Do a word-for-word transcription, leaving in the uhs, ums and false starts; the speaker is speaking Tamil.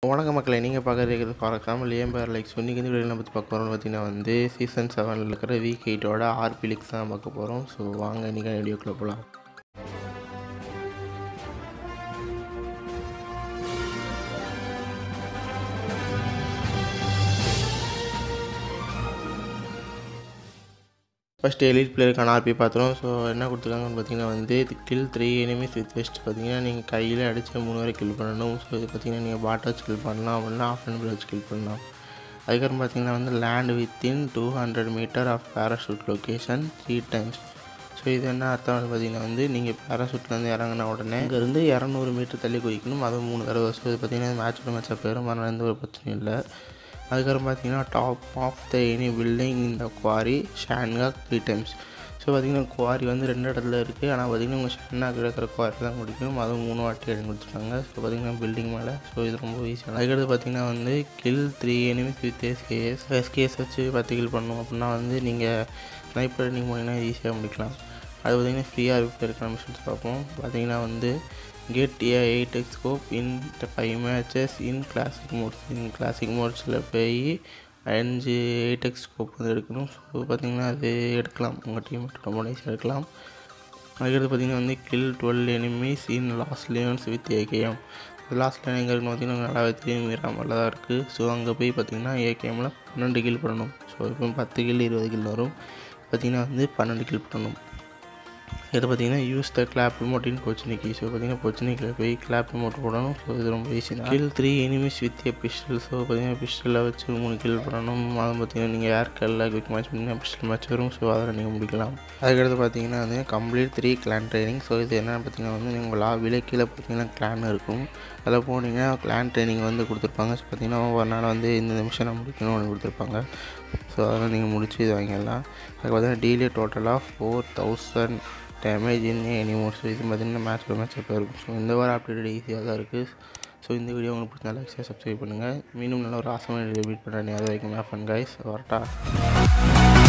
வணக்கம் மக்களே, நீங்கள் பார்க்குறது ஃபார் எக்ஸாம்பிள் ஏன் பேர் லைக்ஸ் இன்றைக்கி வந்து வீடியோ பற்றி பார்க்க போகிறோம்னு பார்த்தீங்கன்னா வந்து சீசன் செவனில் இருக்கிற வீக் எயிட்டோட ஆர்பி லிக்ஸ் தான் பார்க்க போகிறோம். ஸோ வாங்க இன்றைக்கி வீடியோக்குள்ளே போகலாம். ஃபஸ்ட்டு எலிட் பிளேயருக்கான ஆர்பி பார்த்துரும். ஸோ என்ன கொடுத்துருக்காங்கன்னு பார்த்தீங்கன்னா வந்து இது kill three enemies with fist பார்த்தீங்கன்னா நீங்கள் கையில் அடித்து மூணு வரை கில் பண்ணணும். ஸோ இது பார்த்தீங்கன்னா நீங்கள் பாட்டை வச்சு கில் பண்ணலாம், அப்படின்னா ஆஃப் அண்ட் பில் வச்சு கில் பண்ணலாம். அதுக்கப்புறம் பார்த்தீங்கன்னா வந்து land within two hundred metre of parachute location three times. So இது என்ன அர்த்தம் பார்த்தீங்கன்னா வந்து நீங்கள் பேராஷூட்லேருந்து இறங்கின உடனே இங்கேருந்து இரநூறு மீட்டர் தள்ளி குதிக்கணும், அதுவும் மூணு தடவை. ஸோ இது பார்த்தீங்கன்னா மேட்சோட மேட்சாக போயிடும், மரம் எந்த ஒரு பிரச்சனையும் இல்லை. அதுக்கப்புறம் பார்த்தீங்கன்னா top of the any building இந்த குவாரி ஷான்காக் த்ரீ டைம்ஸ். ஸோ பார்த்திங்கன்னா குவாரி வந்து ரெண்டு இடத்துல இருக்குது, ஆனால் பார்த்திங்கன்னா உங்கள் ஷான்காக் இருக்கிற குவாரி தான் முடிக்கணும், அதுவும் மூணு வாட்டி எடுத்து கொடுத்துருக்காங்க. ஸோ பார்த்திங்கன்னா பில்டிங் மேலே. ஸோ இது ரொம்ப ஈஸியாக. அதுக்கடுத்து பார்த்திங்கன்னா வந்து kill three enemies with SKS SKS வச்சு பத்து கில் பண்ணணும் அப்படின்னா வந்து நீங்கள் ஸ்னைப்பர் நீங்கள் போனீங்கன்னா ஈஸியாக முடிக்கலாம். அது பார்த்திங்கன்னா ஃப்ரீயாக இருக்கிற மிஷன்ஸ் பார்ப்போம். பார்த்திங்கன்னா வந்து get a eight x scope in five matches in classic modes. in classic modesல போய் அஞ்சு எயிட் எக்ஸ் ஸ்கோப் வந்து எடுக்கணும். ஸோ பார்த்திங்கன்னா அது எடுக்கலாம், உங்கள் டீம் ரொம்ப நைஸாக எடுக்கலாம். அதுக்கடுத்து பார்த்திங்கன்னா வந்து kill twelve enemies in last lanes with AKM. Last lane எங்கே இருக்குன்னு பார்த்திங்கன்னா நல்லாவே தெரியும், மீராமலில் தான் இருக்குது. ஸோ அங்கே போய் பார்த்திங்கன்னா ஏகேஎம்மில் பன்னெண்டு கில் பண்ணணும். ஸோ இப்போ பத்து கில் இருபது கில் வரும், பார்த்திங்கன்னா வந்து பன்னெண்டு கில் பண்ணணும். இதை பார்த்திங்கன்னா use the clap remote in Pochinki. So பார்த்திங்கன்னா பொச்சினிக்கில் போய் கிளாப் ரிமோட் போடணும். ஸோ இது ரொம்ப ஈஸி தான். Kill three enemies with a pistol. So பார்த்திங்கன்னா பிஸ்டலில் வச்சு மூணு கில் பண்ணணும். அது பார்த்திங்கன்னா நீங்கள் ஏர் கல்லில் குவிக் மேட்ச் பண்ணிங்கன்னா பிஸ்டல் மேட்ச் வரும். ஸோ அதில் நீங்கள் முடிக்கலாம். அதுக்கடுத்து பார்த்திங்கன்னா வந்து complete three clan training. So இது என்னென்னு பார்த்திங்கன்னா வந்து நீங்கள் லாபியில் கீழே பார்த்திங்கன்னா கிளான் இருக்கும், அதில் போனீங்கன்னா கிளான் ட்ரைனிங் வந்து கொடுத்துருப்பாங்க. ஸோ பார்த்திங்கன்னா ஒரு நாள் வந்து இந்த நிமிஷம் முடிக்கணும் ஒன்று கொடுத்துருப்பாங்க. ஸோ அதெல்லாம் நீங்கள் முடிச்சு இது வாங்கிடலாம். அதுக்கு பார்த்திங்கன்னா டெய்லி டோட்டலாக four thousand damage in any mode. So இது பார்த்திங்கன்னா மேட்ச் பை மேட்ச் எப்போ இருக்கும். ஸோ இந்த வாரம் அப்டேட் ஈஸியாக தான் இருக்குது. ஸோ இந்த வீடியோ உங்களுக்கு பிடிச்ச லைக் சப்ஸ்கிரைப் பண்ணுங்கள். மீண்டும் நல்ல ஒரு ஆசமான வீடியோ மீட் பண்ணுறேன். அது வரைக்கும் மேஃபன் கைஸ் வரட்டா.